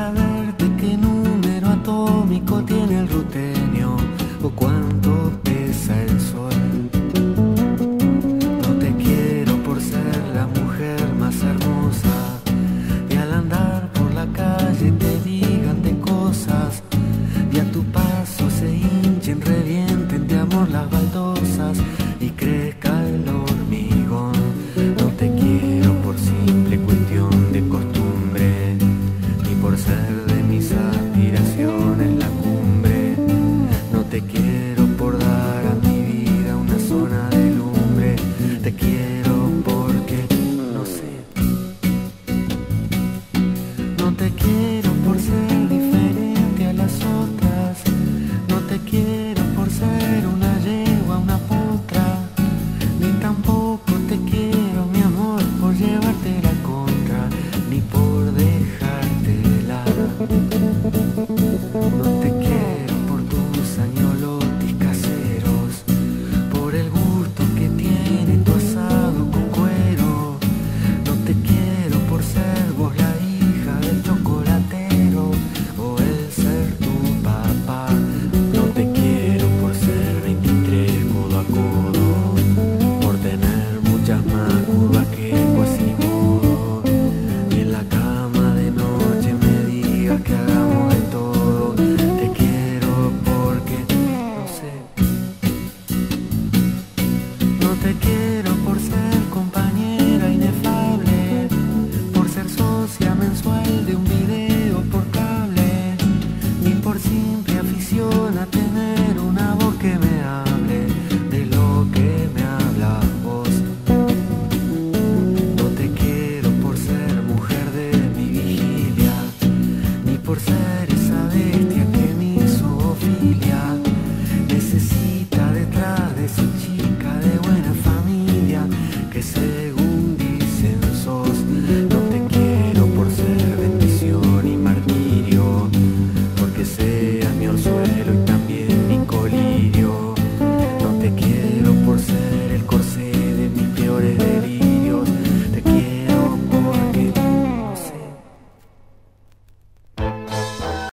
saberte qué número atómico tiene el rutenio o cuánto pesa el sol. No te quiero por ser la mujer más hermosa y al andar por la calle te digan de cosas y a tu paso se hinchen, revienten de amor las baldosas y crezca el hormigón. No te quiero por simple cuestión de costumbre, ni por ser de mis aspiraciones la cumbre. No te quiero por dar a mi vida una zona de lumbre. Te quiero porque, no sé. No te quiero por ser diferente a las otras. No te quiero por ser una yegua, una potra. Ni tampoco te quiero, mi amor, por llevarte la contra, ni por dejarte de lado. No te quiero por tus añolotis caseros, por el gusto que tiene tu asado con cuero. No te quiero por ser vos la hija del chocolatero o el ser tu papá. No te quiero por ser 23 codo a codo, por tener muchas más curvas que Quasimodo. Y en la cama de noche me digas que hagamos de todo. Te quiero porque, no sé. No te quiero por ser compañera inefable, por ser socia mensual de un video por cable, ni por simple afición a tener una voz que me hable de lo que me hablas vos. No te quiero por ser mujer de mi vigilia, ni por ser esa bestia que mi zoofilia necesita detrás de su chica de buena familia, que se